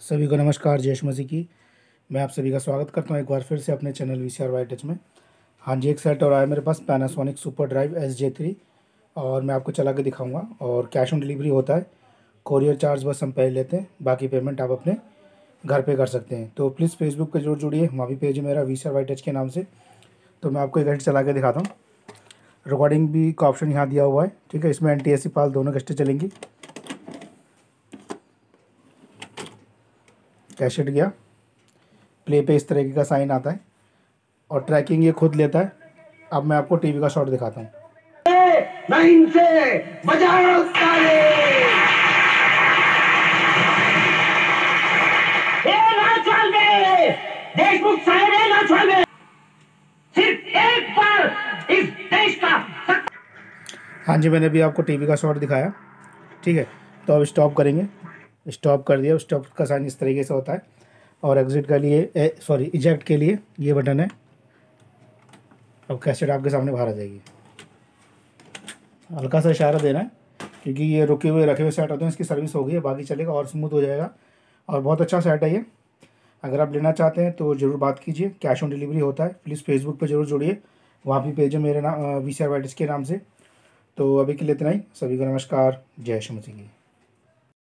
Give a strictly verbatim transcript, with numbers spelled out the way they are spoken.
सभी को नमस्कार, जय मसीह की। मैं आप सभी का स्वागत करता हूं एक बार फिर से अपने channel V C R Y touch में। हाँ जी, एक सेट और आया मेरे पास Panasonic super drive S J three, और मैं आपको चला के दिखाऊंगा। और कैश ऑन डिलीवरी होता है, कोरियर चार्ज बस हम पहले लेते हैं, बाकी पेमेंट आप अपने घर पे कर सकते हैं। तो प्लीज़ फेसबुक पे जरूर जुड़िए, वहाँ भी पेज है मेरा V C R Y touch के नाम से। तो मैं आपको एक घंटे चला के दिखाता हूँ। रिकॉर्डिंग भी का ऑप्शन यहाँ दिया हुआ है, ठीक है। इसमें N T S C PAL दोनों कस्टें चलेंगी। कैसेट गया, प्ले पे इस तरीके का साइन आता है और ट्रैकिंग ये खुद लेता है। अब मैं आपको टीवी का शॉट दिखाता हूँ। लाइन से बजाओ ताली। ये ना चल गए देशमुख साहब, ये ना चल गए। सिर्फ एक बार इस देश का। हाँ जी, मैंने अभी आपको टीवी का शॉट दिखाया, ठीक है। तो अब स्टॉप करेंगे, स्टॉप कर दिया। स्टॉप का साइन इस तरीके से होता है। और एग्ज़िट के लिए, सॉरी इजेक्ट के लिए ये बटन है। अब कैसेट आपके सामने बाहर आ जाएगी। हल्का सा इशारा देना है, क्योंकि ये रुके हुए रखे हुए सेट होते हैं। इसकी सर्विस हो गई है, बाकी चलेगा और स्मूथ हो जाएगा। और बहुत अच्छा सेट है ये। अगर आप लेना चाहते हैं तो ज़रूर बात कीजिए। कैश ऑन डिलीवरी होता है। प्लीज़ फेसबुक पे ज़रूर जुड़िए, वहाँ भी पेज है मेरे नाम V C R Y touch के नाम से। तो अभी के लिए इतना ही। सभी को नमस्कार, जय श्री मसीह की।